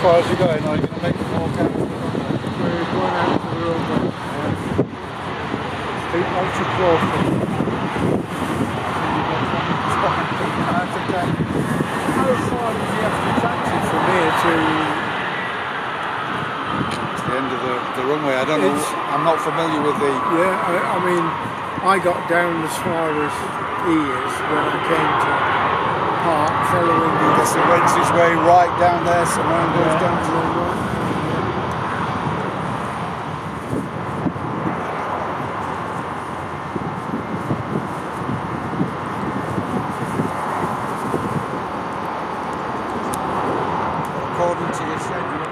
far as you're going, or are you going to make them walk out to the runway? We're going out to the runway. Street ultra crawford. How far does he have to taxi from here to... It's the end of the runway. I don't know. I'm not familiar with the... Yeah, I mean, I got down as far as he is when I came to Park, following the... I guess he wends his way right down there somewhere and goes down to the runway. According to your schedule.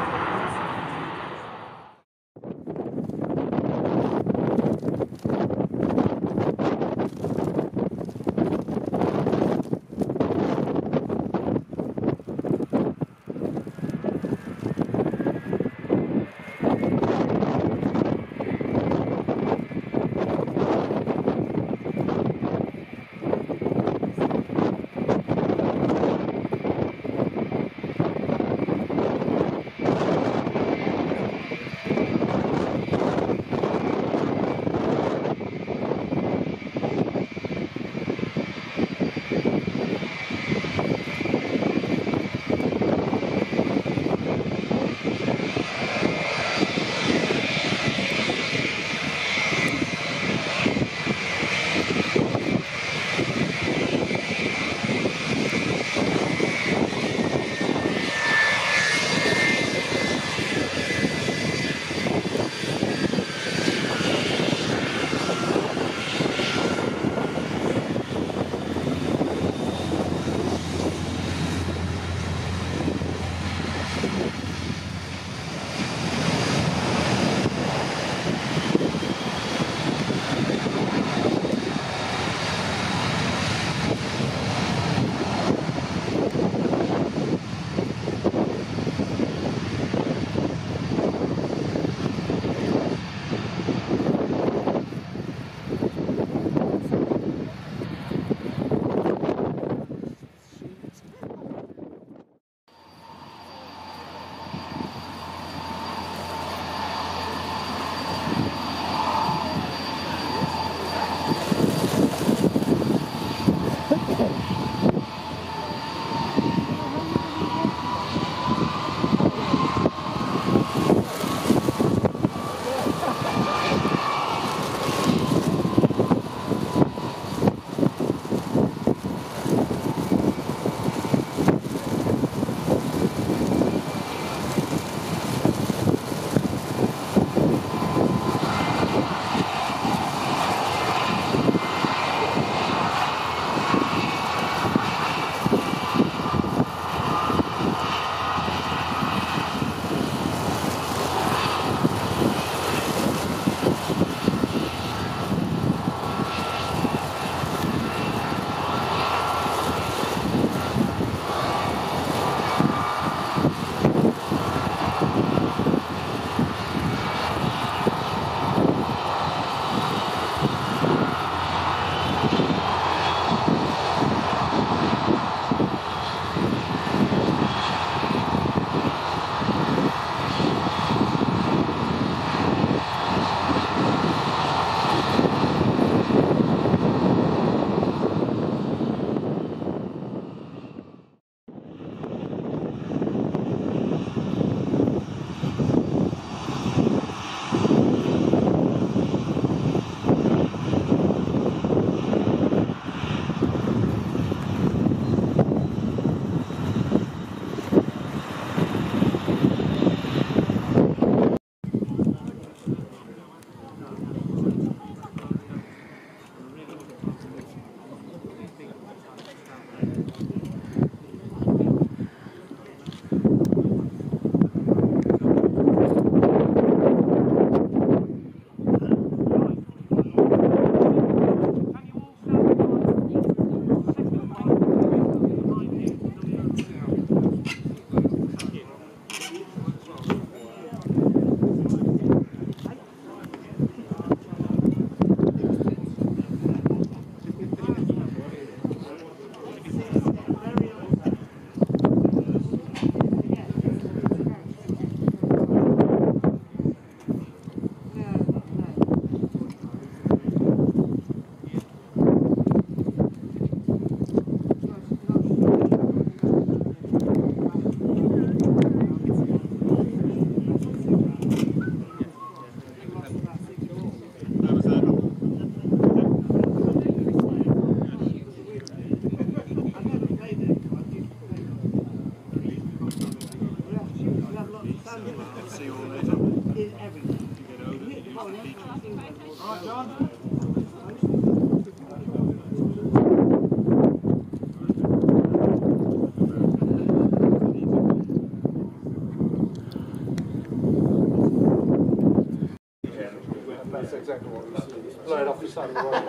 side of the road.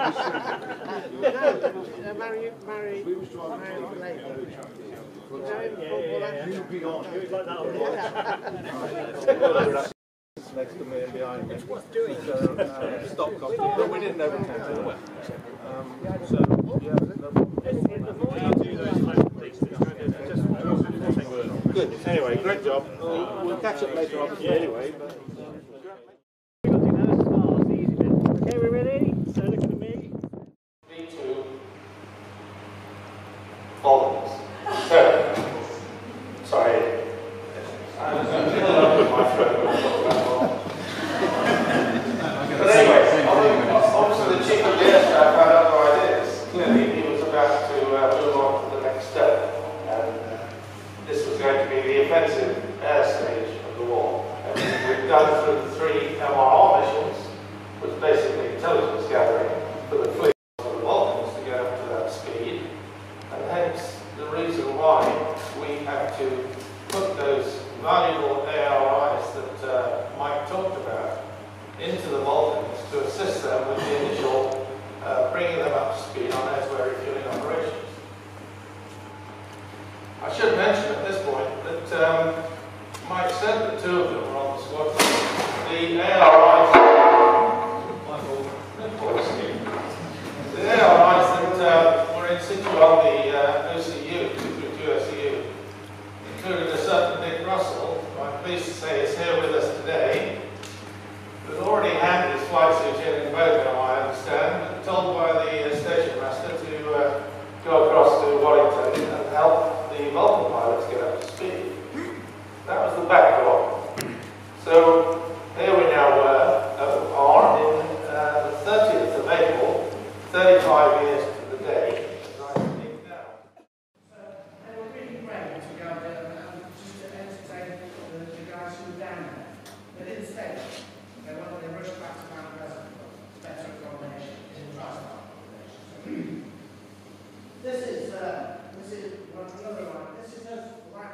Marry next to me and behind me. Stop copy, but we didn't ever catch it. So, yeah, good. Anyway, great job. We'll catch up later, obviously, anyway. But Okay, we're ready? So look at me. V2 volumes. So, sorry. But anyway, obviously the chief of the aircraft had other ideas. Clearly he was about to move on to the next step. And this was going to be the offensive air stage of the war. And we've done through the 3 MRR missions, which basically intelligence gathering for the fleet of the Balkans to get up to that speed. And hence the reason why we had to put those valuable ARIs that Mike talked about into the Balkans to assist them with the initial bringing them up to speed on air-to-air refueling operations. I should mention at this point that Mike said that 2 of them were on the squad. The ARIs, that were in situ on the OCU, 232 OCU, included a certain Nick Russell, who I'm pleased to say is here with us today, who's already handed his flight suit in Bogan, I understand, and told by the station master to go across to Warrington and help the Vulcan pilots get up to speed. That was the backdrop. So here we now were are in the 30th of April, 35 years to the day, as I speak now. They were really great to go there and just to entertain the guys who were down there. They didn't stay. They rushed back to Mount Pleasant for better accommodation in tri-star accommodation. This is another one. This is us right